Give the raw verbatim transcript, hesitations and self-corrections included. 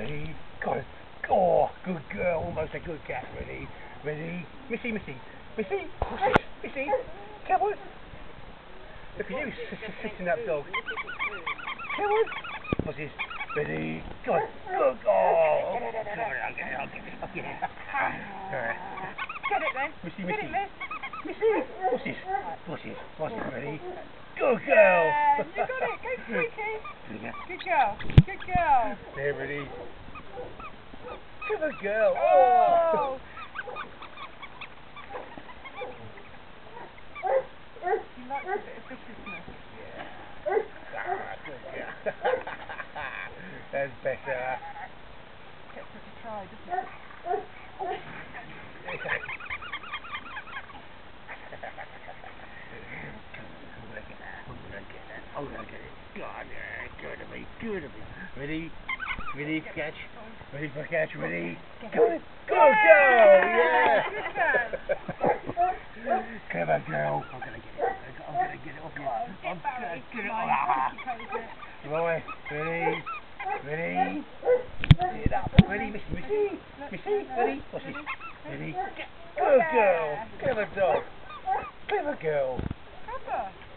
Ready? Got it. Oh, good girl. Almost a good cat. Ready? Ready? Missy, Missy. Missy? What's this? Missy? Come on. Look at you s- s- sitting up, dog. Come on. What's this? Ready? Go on. Good. Oh. Come on, I'll get it. I'll get it. I'll get it. Get it then. Missy, Get Missy. it, Liz. Missy. What's this? What's this? What's this? Ready? Good girl. Yeah, you got it. Go, squeaky. Good girl. Good girl. There, ready? Good girl. Oh. He likes a bit of viciousness. Ah, good girl. That's better. Gets her to try, doesn't it? I'm gonna get that. I'm gonna get that. I'm gonna get it. God, yeah, good of me. Good of me. Ready? Ready? Catch. Ready for catch. Ready? Good. Good girl. Yeah. Clever girl. I'm gonna get it. I'm gonna get it off you. I'm gonna get it off. Right. Ready? Ready? Get up. Ready, Missy? Missy? Missy? Ready? What's this? Ready? Good girl. Clever dog. Clever girl. Clever.